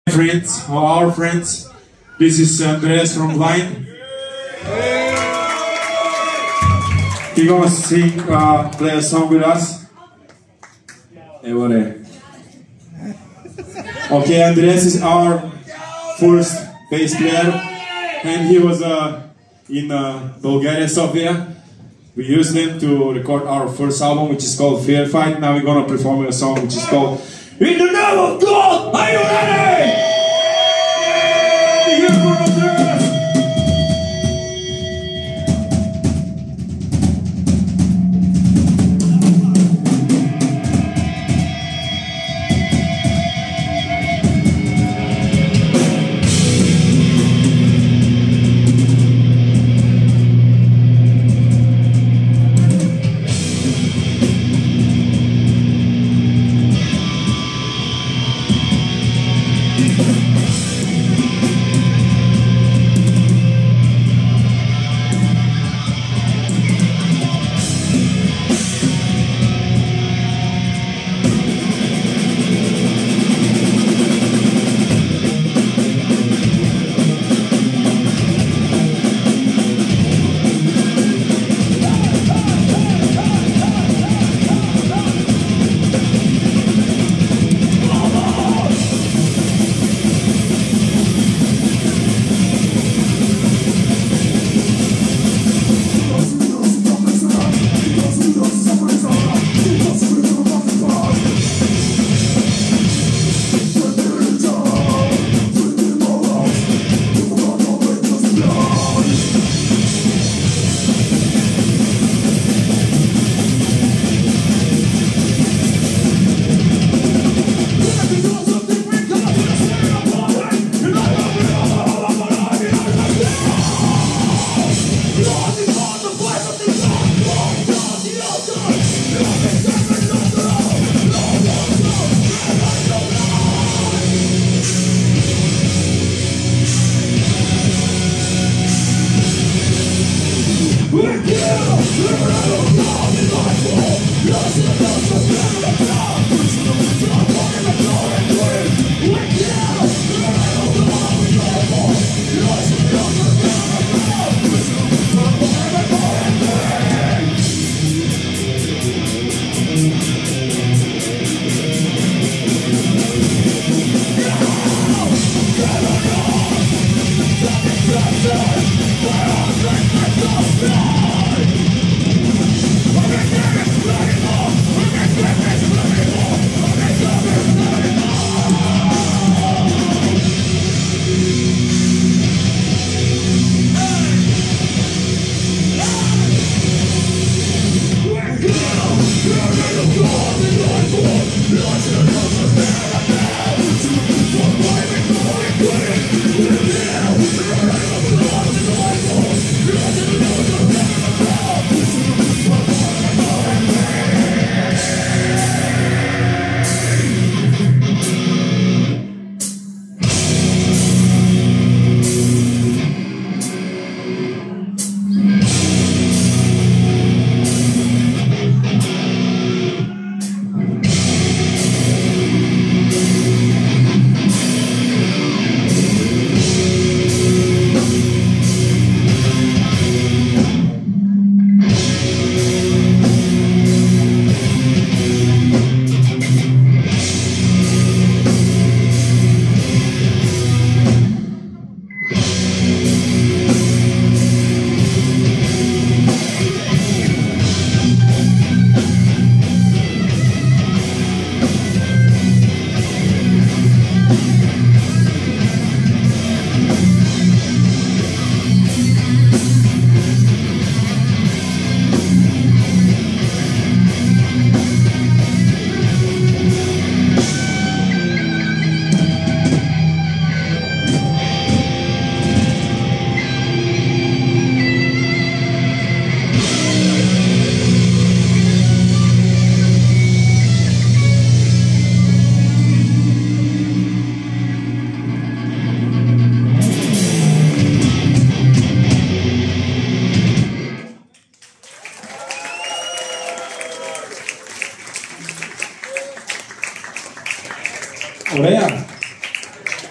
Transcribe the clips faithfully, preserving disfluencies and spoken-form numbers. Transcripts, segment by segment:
friends, or our friends. This is Andreas from Blind. He's gonna sing, uh, play a song with us. Okay, Andreas is our first bass player, and he was uh, in uh, Bulgaria, Sofia. We used him to record our first album, which is called Fear Fight. Now we're gonna perform a song which is called In the Name of God. Are you ready? Here for Andreas.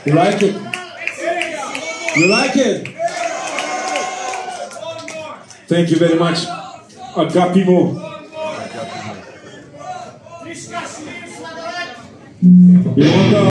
You like it? You like it? Thank you very much. Agapimo. You want the